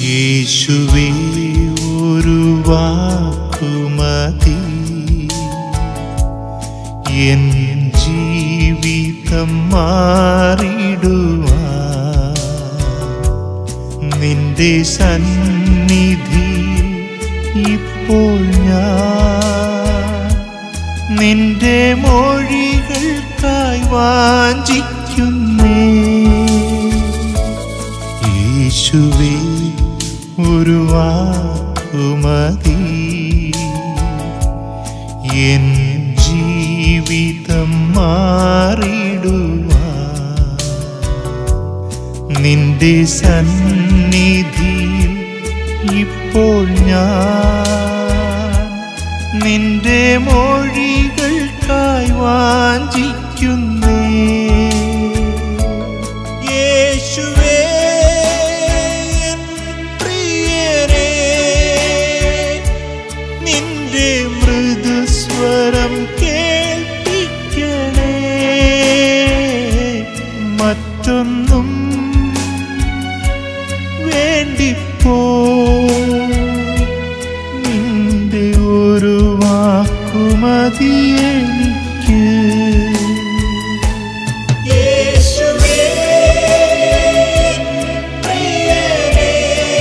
യേശുവേ ഒരു വാക്കുമതി എൻ ജീവിതം മാറിടുവാൻ. നിന്റെ സന്നിധി ഇപ്പോൾ ഞാൻ നിന്റെ മൊഴികൾക്കായി വാഞ്ചിക്കുന്നേ. യേശുവേ ഒരു വാക്കുമതി എൻ ജീവിതം മാറിടുവാൻ. നിന്റെ സന്നിധിയിൽ ഇപ്പോൾ ഞാൻ നിന്റെ മൊഴികൾക്കായി വാഞ്ചിക്കുന്നേ. യേശുവേ എൻ പ്രിയനേ, നിന്റെ മൃദുസ്വരം കേൾപ്പിക്കണേ. മറ്റൊന്നും വേണ്ടിപ്പോ നിന്റെ ഒരു വാക്കുമതി എനിക്ക്. യേശുവേ പ്രിയനേ,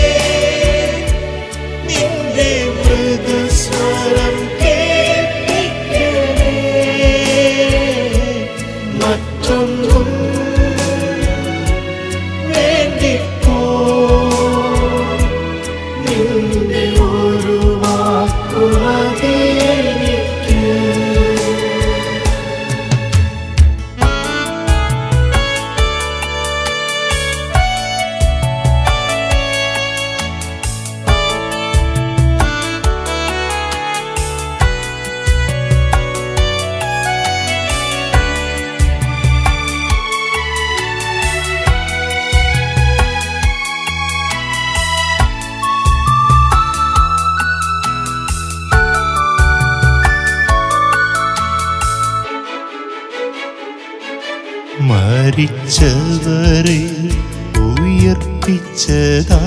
നിന്റെ മൃദുസ്വരം കേൾപ്പിക്കണേ. മറ്റൊന്നും വേണ്ടിപ്പോ നിന്റെ ഒരു വാക്കുമതി എനിക്ക്. മരിച്ചവരെ ഉയർപ്പിച്ചതാ,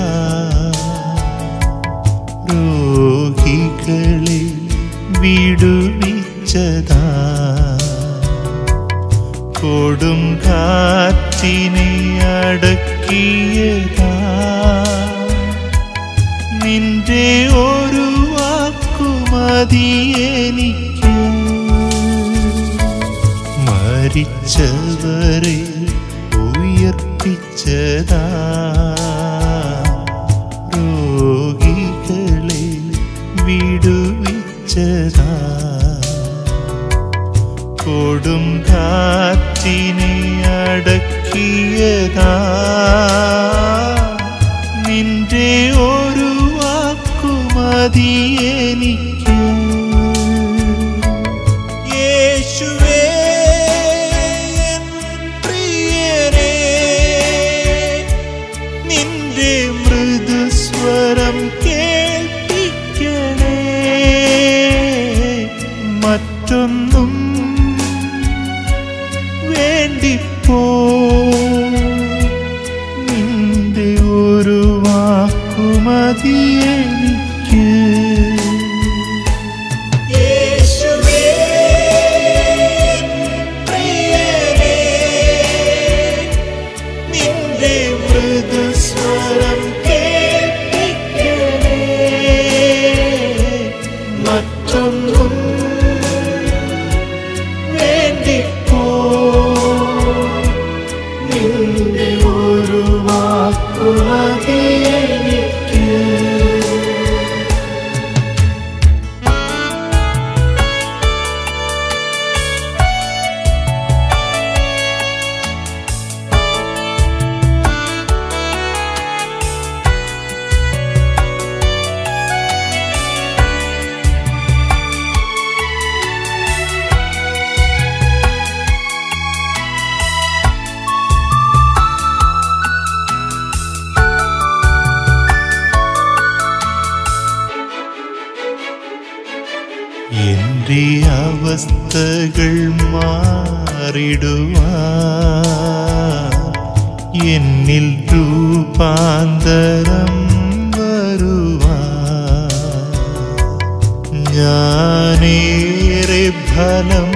രോഗികളെ വിടുവിച്ചതാ, കൊടും കാറ്റിനെ അടക്കിയതാ. നിന്റെ ഒരു വാക്കുമതി എനിക്ക്. മരിച്ചവരെ ഉയർപ്പിച്ചതാ, രോഗികളെ വിടുവിച്ചതാ, കൊടും കാറ്റിനെ അടക്കിയതാ. നിന്റെ ഒരു വാക്കുമതി എനിക്ക്. യേശുവേ നിന്റെ മൃദുസ്വരം കേൾപ്പിക്കണേ. മറ്റൊന്നും വേണ്ടിപ്പോ നിന്റെ ഒരു വാക്കുമതി എനിക്ക്. മൃദുസ്വരം കേൾപ്പിക്കണേ. മറ്റൊന്നും വേണ്ടിപ്പോ നിന്റെ ഒരു വാക്കുമതി എനിക്ക്. എന്റെ അവസ്ഥകൾ മാറിടുവാൻ എന്നിൽ രൂപാന്തരം ഞാനേറെ ഫലം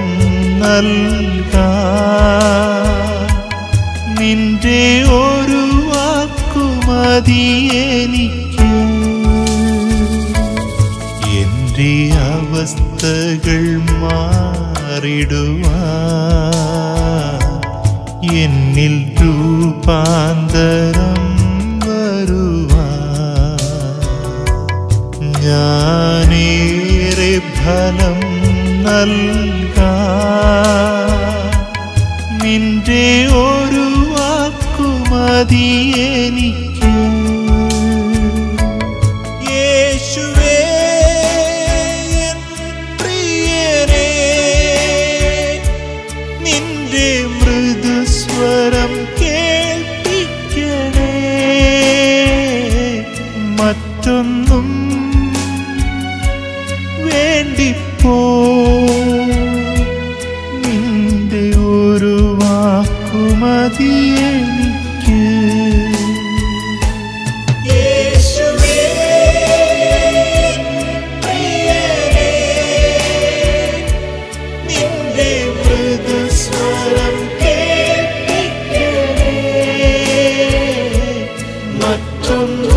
നൽകാൻ നിന്റെ ഒരു വാക്കുമതി എനിക്ക്. എൻ്റെ അവസ്ഥകൾ മാറിടുവാൻ എന്നിൽ രൂപാന്തരം വരുവാൻ ഞാനേറെ ഫലം നൽകാൻ നിന്റെ ഒരു വാക്കുമതി എനിക്ക്. യേശുവേ എൻ പ്രിയനേ, നിന്റെ മൃദുസ്വരം കേൾപ്പിക്കണേ. മറ്റൊന്നും വേണ്ടിപ്പോ നിന്റെ ഒരു വാക്കുമതി എനിക്ക്. യേശുവേ പ്രിയനേ, നിന്റെ മൃദുസ്വരം കേൾപ്പിക്കണേ. മറ്റൊന്നും